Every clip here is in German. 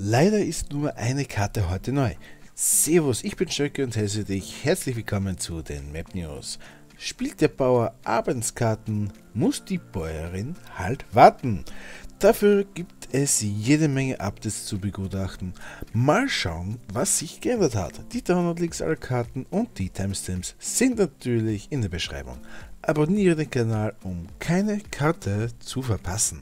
Leider ist nur eine Karte heute neu. Servus, ich bin Stöcke und heiße dich herzlich willkommen zu den Map News. Spielt der Bauer Abendskarten, muss die Bäuerin halt warten. Dafür gibt es jede Menge Updates zu begutachten. Mal schauen, was sich geändert hat. Die Download-Links aller Karten und die Timestamps sind natürlich in der Beschreibung. Abonniere den Kanal, um keine Karte zu verpassen.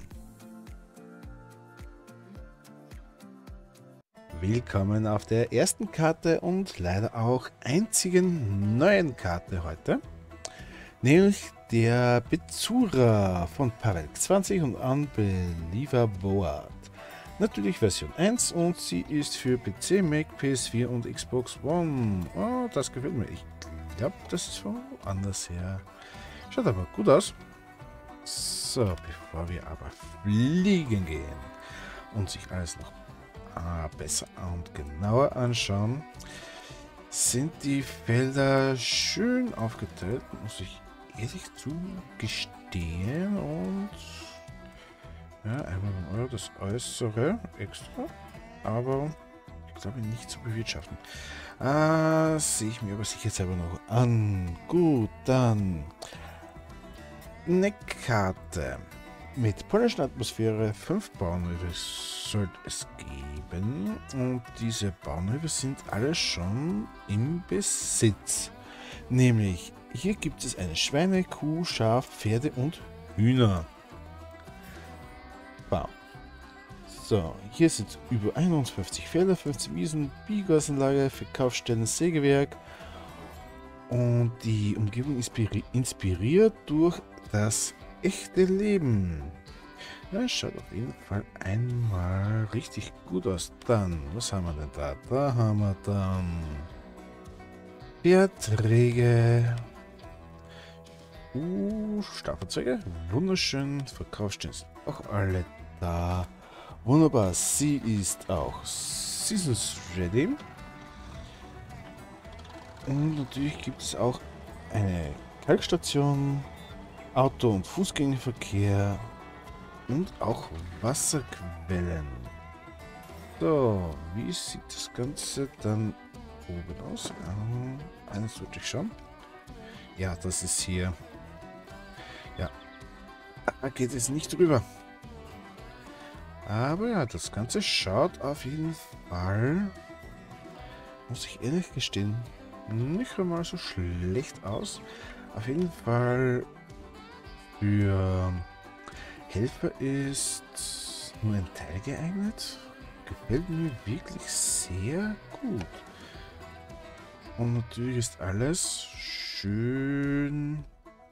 Willkommen auf der ersten Karte und leider auch einzigen neuen Karte heute, nämlich der Bezura von Pavel 20 und Unbeliever Board. Natürlich Version 1 und sie ist für PC, Mac, PS4 und Xbox One. Oh, das gefällt mir. Ich glaube, das ist von woanders her. Schaut aber gut aus. So, bevor wir aber fliegen gehen und sich alles noch besser und genauer anschauen, sind die Felder schön aufgeteilt, muss ich ehrlich zugestehen. Und ja, einmal Euro das Äußere extra, aber ich glaube nicht zu bewirtschaften. Sehe ich mir aber sicherheitshalber noch an. Gut, dann eine Karte. Mit polnischen Atmosphäre 5 Bauernhöfe sollte es geben und diese Bauernhöfe sind alle schon im Besitz. Nämlich hier gibt es eine Schweine, Kuh, Schaf, Pferde und Hühner. Bam. So, hier sind über 51 Felder, 15 Wiesen, Biogasanlage, Verkaufsstellen, Sägewerk und die Umgebung ist inspiriert durch das echte Leben. Ja, schaut auf jeden Fall einmal richtig gut aus. Dann, was haben wir denn da? Da haben wir dann Verträge. Staffelzeuge. Wunderschön. Verkaufsstellen sind auch alle da. Wunderbar. Sie ist auch Seasons Ready. Und natürlich gibt es auch eine Kalkstation, Auto- und Fußgängerverkehr und auch Wasserquellen. So, wie sieht das Ganze dann oben aus? Eines wollte ich schauen. Ja, das ist hier. Ja, da geht es nicht drüber. Aber ja, das Ganze schaut auf jeden Fall, muss ich ehrlich gestehen, nicht einmal so schlecht aus. Auf jeden Fall für Helfer ist nur ein Teil geeignet. Gefällt mir wirklich sehr gut. Und natürlich ist alles schön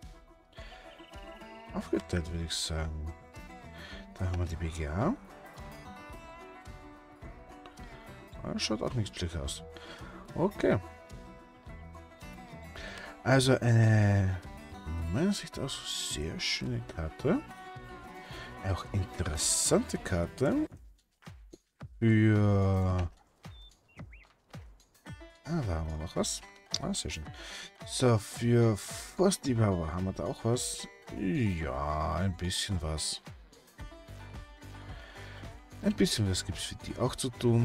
aufgeteilt, würde ich sagen. Da haben wir die BGA. Schaut auch nicht schlecht aus. Okay. Also eine meiner Sicht aus sehr schöne Karte. Auch interessante Karte. Für... da haben wir noch was. Sehr schön. So, für Forstliebhaber haben wir da auch was. Ja, ein bisschen was. Ein bisschen was gibt es für die auch zu tun.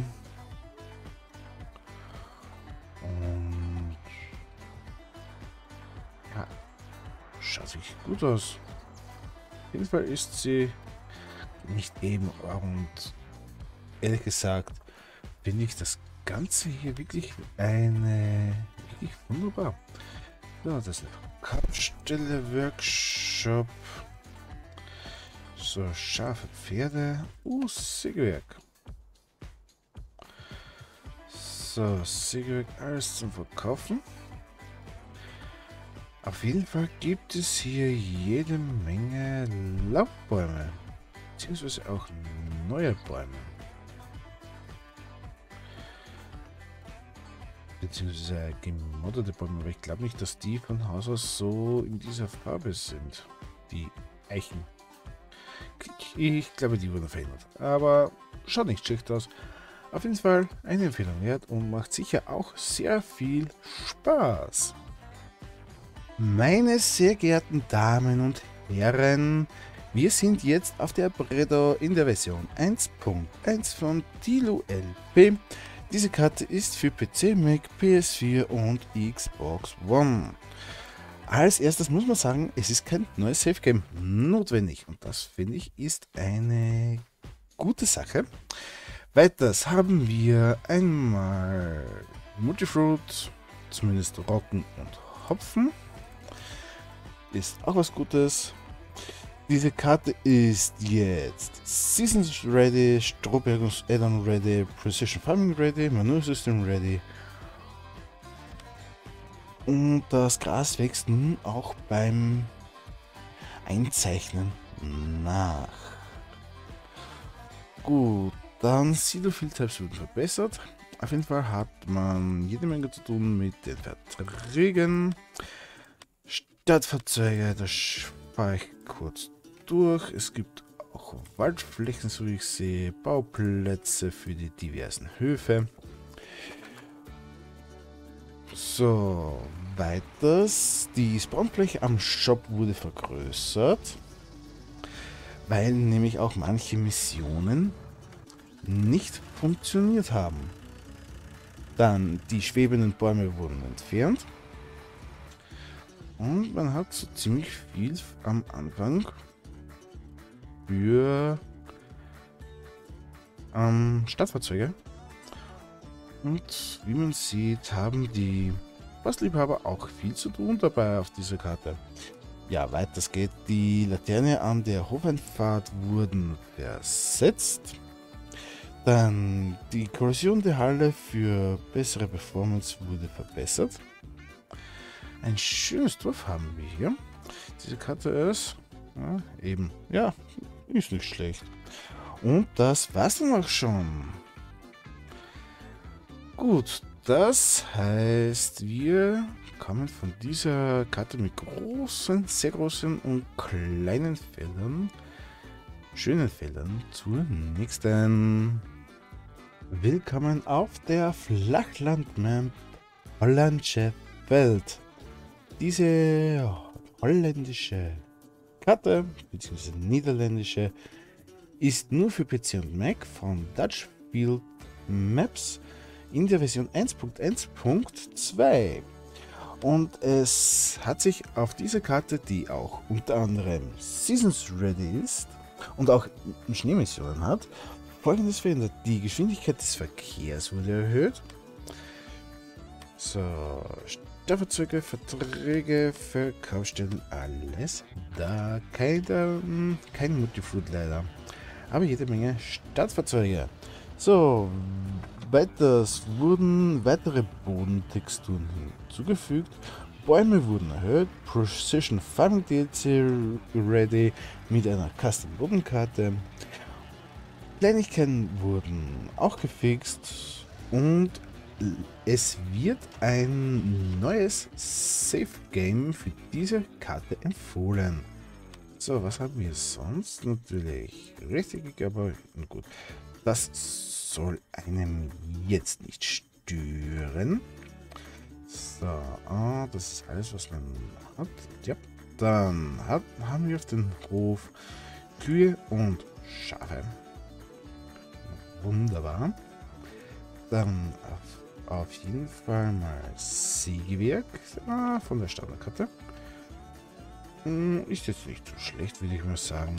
Und... ja, schaut sich gut aus. Auf jeden Fall ist sie nicht eben, und ehrlich gesagt finde ich das Ganze hier wirklich wirklich wunderbar. So, das ist eine Verkaufsstelle, Workshop. So, Schafe, Pferde, Sägewerk. So, Sägewerk, alles zum Verkaufen. Auf jeden Fall gibt es hier jede Menge Laubbäume, beziehungsweise auch neue Bäume. Beziehungsweise gemoddete Bäume, aber ich glaube nicht, dass die von Haus aus so in dieser Farbe sind. Die Eichen. Ich glaube, die wurden verändert. Aber schaut nicht schlecht aus. Auf jeden Fall eine Empfehlung wert und macht sicher auch sehr viel Spaß. Meine sehr geehrten Damen und Herren, Wir sind jetzt auf der Bredo in der Version 1.1 von Tilo LP. Diese Karte ist für PC, Mac, PS4 und Xbox One. Als erstes muss man sagen, es ist kein neues Safe Game notwendig und das finde ich ist eine gute Sache. Weiters haben wir einmal Multifruit, zumindest Roggen und Hopfen. Ist auch was Gutes. Diese Karte ist jetzt Seasons Ready, Strohbergus Add-on Ready, Precision Farming Ready, Manure System Ready. Und das Gras wächst nun auch beim Einzeichnen nach. Gut, dann Silo Field Types wurden verbessert. Auf jeden Fall hat man jede Menge zu tun mit den Verträgen. Stadtfahrzeuge, das spare ich kurz durch. Es gibt auch Waldflächen, so wie ich sehe, Bauplätze für die diversen Höfe. So, weiters. Die Spawnfläche am Shop wurde vergrößert, weil nämlich auch manche Missionen nicht funktioniert haben. Dann die schwebenden Bäume wurden entfernt. Und man hat so ziemlich viel am Anfang für Stadtfahrzeuge. Und wie man sieht, haben die Bastliebhaber auch viel zu tun dabei auf dieser Karte. Ja, weiters geht. Die Laterne an der Hofeinfahrt wurden versetzt. Dann die Korrosion der Halle für bessere Performance wurde verbessert. Ein schönes Dorf haben wir hier. Diese Karte ist ist nicht schlecht. Und das war's dann auch schon. Gut, das heißt, wir kommen von dieser Karte mit großen, sehr großen und kleinen Feldern, schönen Feldern zur nächsten. Willkommen auf der Flachland-Map Holländische Welt. Diese holländische Karte, bzw. niederländische, ist nur für PC und Mac von Dutch Field Maps in der Version 1.1.2. Und es hat sich auf dieser Karte, die auch unter anderem Seasons Ready ist und auch Schneemissionen hat, Folgendes verändert. Die Geschwindigkeit des Verkehrs wurde erhöht. So, Stadtfahrzeuge, Verträge, Verkaufsstellen, alles da. Kein Multifruit leider. Aber jede Menge Stadtfahrzeuge. So, weiters wurden weitere Bodentexturen hinzugefügt. Bäume wurden erhöht. Precision Farming DLC Ready mit einer Custom Bodenkarte. Kleinigkeiten wurden auch gefixt und es wird ein neues Safe Game für diese Karte empfohlen. So, was haben wir sonst? Natürlich Rechtecke, aber gut. Das soll einem jetzt nicht stören. So, das ist alles, was man hat. Ja, dann haben wir auf dem Hof Kühe und Schafe. Wunderbar. Dann auf jeden Fall mal Sägewerk von der Standardkarte. Ist jetzt nicht so schlecht, würde ich mal sagen.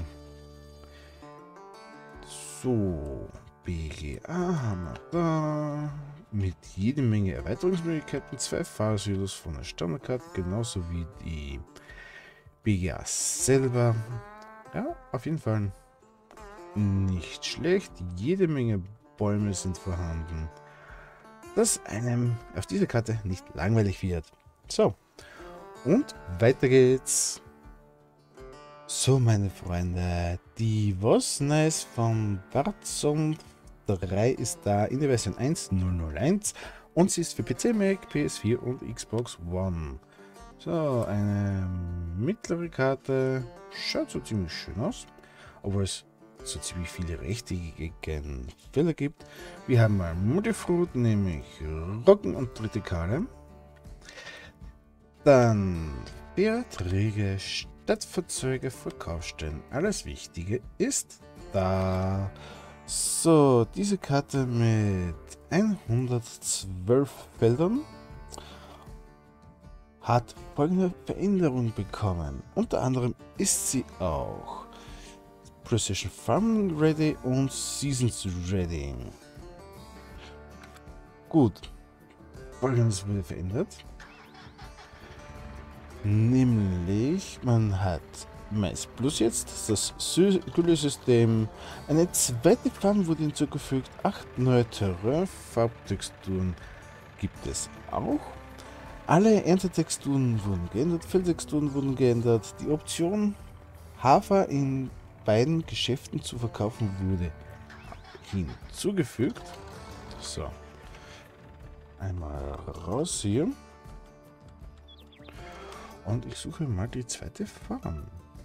So, BGA haben wir da. Mit jede Menge Erweiterungsmöglichkeiten. 2 Fahrsilos von der Standardkarte, genauso wie die BGA selber. Ja, auf jeden Fall nicht schlecht. Jede Menge Bäume sind vorhanden, dass einem auf dieser Karte nicht langweilig wird. So, und weiter geht's. So, meine Freunde, die Was Nice von Warzone 3 ist da in der Version 1.001 und sie ist für PC, Mac, PS4 und Xbox One. So, eine mittlere Karte, schaut so ziemlich schön aus, obwohl es so ziemlich viele rechteckigen Felder gibt. Wir haben mal Multifruit, nämlich Roggen und Tritikale. Dann Verträge, Stadtfahrzeuge, Verkaufsstellen. Alles Wichtige ist da. So, diese Karte mit 112 Feldern hat folgende Veränderung bekommen. Unter anderem ist sie auch Precision Farming Ready und Seasons Ready. Gut, folgendes wurde verändert. Nämlich, man hat Mais Plus jetzt, das Güllesystem. Eine zweite Farbe wurde hinzugefügt. 8 neue Terrain, Farbtexturen gibt es auch. Alle Erntetexturen wurden geändert, Feldtexturen wurden geändert. Die Option Hafer in beiden Geschäften zu verkaufen wurde hinzugefügt. So. Einmal raus hier. Und ich suche mal die zweite Farm.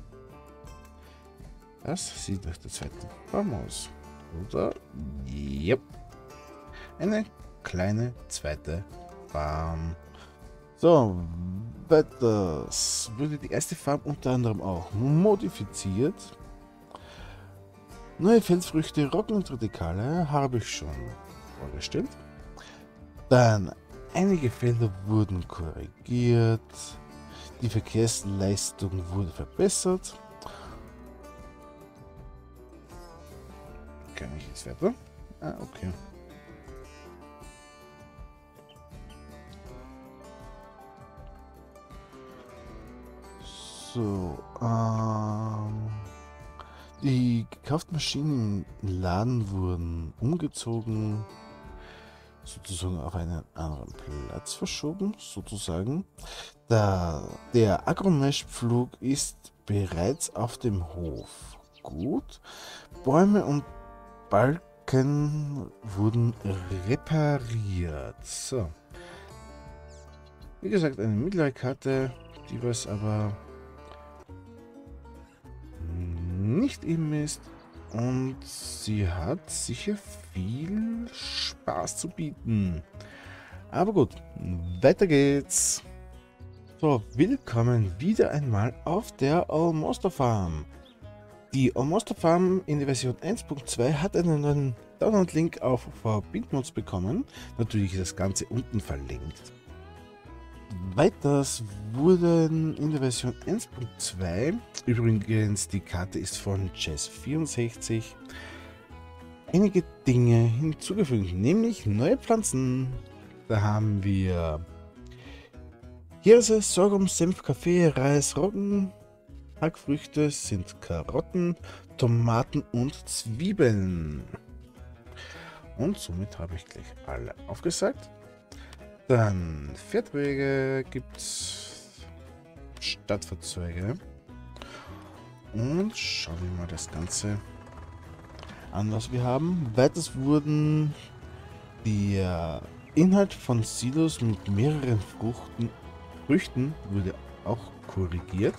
Das sieht nach der zweiten Farm aus. Oder? Yep. Eine kleine zweite Farm. So, weiters wurde die erste Farm unter anderem auch modifiziert. Neue Felsfrüchte, Roggen und Radikale habe ich schon vorgestellt. Dann einige Felder wurden korrigiert. Die Verkehrsleistung wurde verbessert. Kann ich jetzt weiter? Ah, okay. So, die gekauften Maschinen im Laden wurden umgezogen, sozusagen auf einen anderen Platz verschoben, sozusagen. Der Agromesh-Pflug ist bereits auf dem Hof. Gut. Bäume und Balken wurden repariert. So. Wie gesagt, eine mittlere Karte, die was aber nicht eben ist. Und sie hat sicher viel Spaß zu bieten. Aber gut, weiter geht's. So, willkommen wieder einmal auf der Almoster Farm. Die Almoster Farm in der Version 1.2 hat einen neuen Download-Link auf Verbindmods bekommen. Natürlich ist das Ganze unten verlinkt. Weiters wurden in der Version 1.2, übrigens die Karte ist von Chess64, einige Dinge hinzugefügt, nämlich neue Pflanzen. Da haben wir Hirse, Sorghum, Senf, Kaffee, Reis, Roggen, Hackfrüchte sind Karotten, Tomaten und Zwiebeln. Und somit habe ich gleich alle aufgesagt. Dann Verträge gibt's, Stadtfahrzeuge. Und schauen wir mal das Ganze an, was wir haben. Weiters wurden der Inhalt von Silos mit mehreren Früchten wurde auch korrigiert.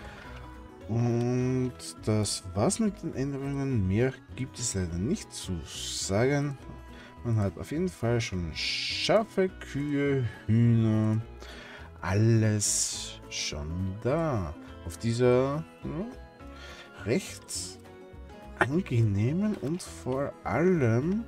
Und das war's mit den Änderungen. Mehr gibt es leider nicht zu sagen. Man hat auf jeden Fall schon Schafe, Kühe, Hühner, alles schon da. Auf dieser recht angenehmen und vor allem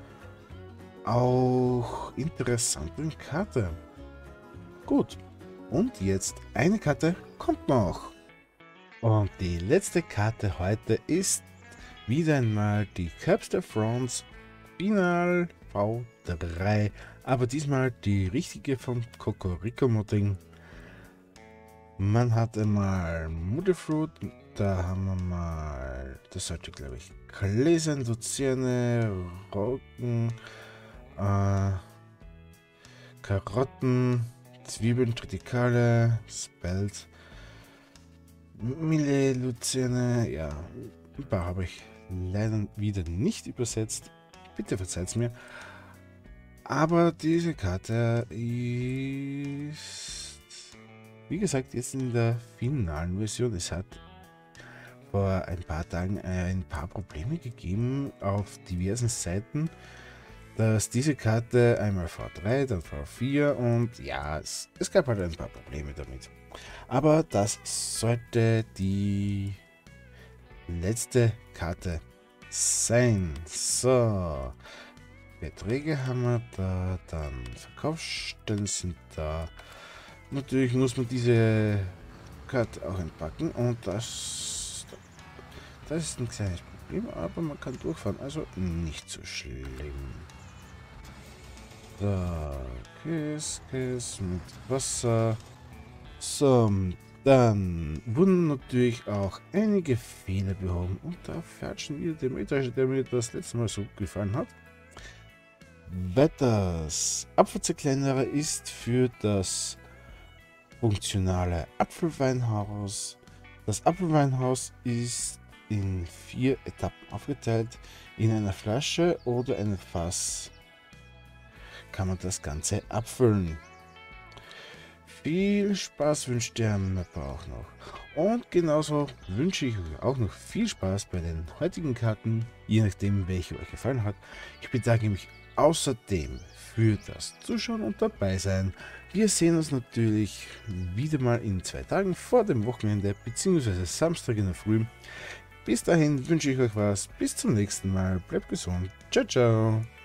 auch interessanten Karte. Gut, und jetzt eine Karte kommt noch. Und die letzte Karte heute ist wieder einmal die Capster France Final V3, aber diesmal die richtige von Cocorico Modding. Man hat einmal Mutterfruit, da haben wir mal, das sollte glaube ich Gläsern, Luzerne, Roggen, Karotten, Zwiebeln, Tritikale, Spelt, Mille, Luzerne, ja, ein paar habe ich leider wieder nicht übersetzt. Bitte verzeiht mir. Aber diese Karte ist, wie gesagt, jetzt in der finalen Version. Es hat vor ein paar Tagen ein paar Probleme gegeben auf diversen Seiten. dass diese Karte einmal V3, dann V4 und ja, es gab halt ein paar Probleme damit. Aber das sollte die letzte Karte sein. So, Beträge haben wir da, dann Verkaufsstellen sind da. Natürlich muss man diese Karte auch entpacken und das ist ein kleines Problem, aber man kann durchfahren, also nicht so schlimm. So, Kiss mit Wasser. So, dann wurden natürlich auch einige Fehler behoben und da fährt schon wieder der Mähdrescher, der mir das letzte Mal so gefallen hat. Wetters Apfelzerkleinerer ist für das funktionale Apfelweinhaus. Das Apfelweinhaus ist in 4 Etappen aufgeteilt. In einer Flasche oder einem Fass kann man das Ganze abfüllen. Viel Spaß wünscht der Mapper auch noch. Und genauso wünsche ich euch auch noch viel Spaß bei den heutigen Karten, je nachdem welche euch gefallen hat. Ich bedanke mich außerdem für das Zuschauen und dabei sein. Wir sehen uns natürlich wieder mal in 2 Tagen vor dem Wochenende bzw. Samstag in der Früh. Bis dahin wünsche ich euch was. Bis zum nächsten Mal. Bleibt gesund. Ciao, ciao.